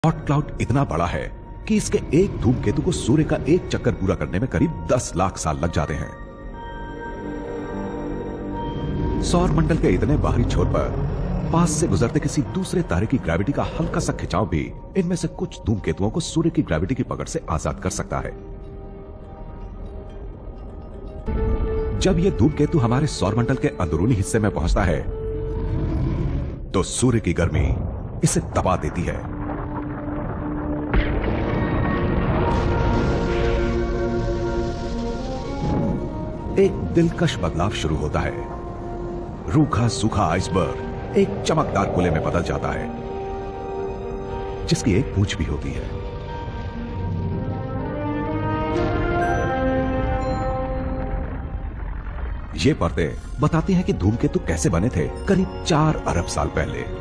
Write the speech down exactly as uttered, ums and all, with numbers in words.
Hot cloud इतना बड़ा है कि इसके एक धूमकेतु को सूर्य का एक चक्कर पूरा करने में करीब दस लाख साल लग जाते हैं। सौर मंडल के इतने बाहरी छोर पर पास से गुजरते किसी दूसरे तारे की ग्रेविटी का हल्का सा खिंचाव भी इनमें से कुछ धूमकेतुओं को सूर्य की ग्रेविटी की पकड़ से आजाद कर सकता है। जब यह धूमकेतु हमारे सौरमंडल के अंदरूनी हिस्से में पहुंचता है तो सूर्य की गर्मी इसे दबा देती है। एक दिलकश बदलाव शुरू होता है। रूखा सूखा आइसबर्ग एक चमकदार कुले में बदल जाता है जिसकी एक पूंछ भी होती है। ये परतें बताती हैं कि धूमकेतु कैसे बने थे करीब चार अरब साल पहले।